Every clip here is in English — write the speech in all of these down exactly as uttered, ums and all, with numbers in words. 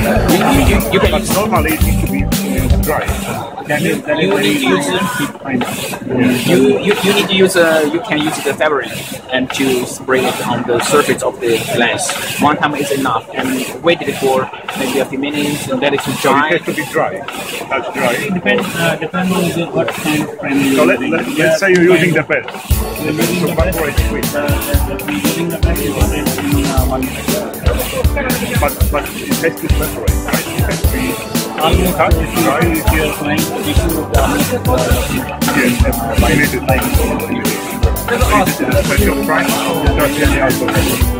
You, you, you, you can But normally it needs to be dry. Then you, then you need to use you, you you need to use uh, you can use the fabric and to spray it on the surface of the glass. One time is enough, and wait it for maybe a few minutes and let it to So dry. it has to be dry. That's dry. It depends, uh, depends on the, what kind of frame you're So let, using. let, Yeah, let's say you're using the bed. You're using the bed, Evaporate quick. uh, the, the, using the bed, you want it in uh, one minute. But, but it has to separate, right? It has to be Almost cut, if you, dry. if you're trying to issue the almost uh, Yes, laminated. This is a special price. That's the alcohol.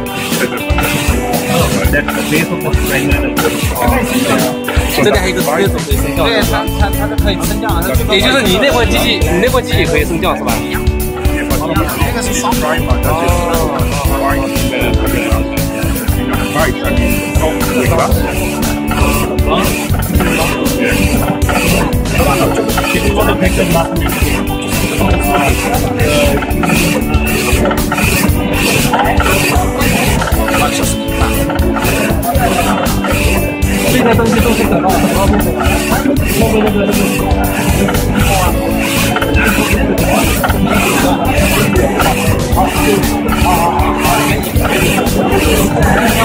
that's the base of the frame. 这里还有一个特别可以升降，对，它它它是可以升降的，也就是你那块机器，你那块机器可以升降是吧？ 这个是双排嘛，它就是排 If you want to make the last minute. 这个东西都是等到后面的，后面那个那个。